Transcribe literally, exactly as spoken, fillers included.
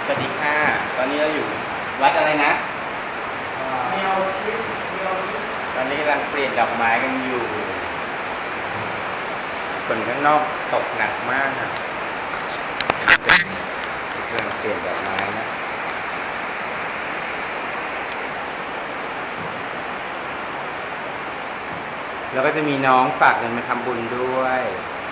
สวัสดีค่ะตอนนี้เราอยู่วัดอะไรนะแนวคิดแนวคิดตอนนี้กำลังเปลี่ยนดอกไม้กันอยู่ฝนข้างนอกตกหนักมากนะกำลังเปลี่ยนดอกไม้นะแล้วก็จะมีน้องฝากเงินมาทำบุญด้วย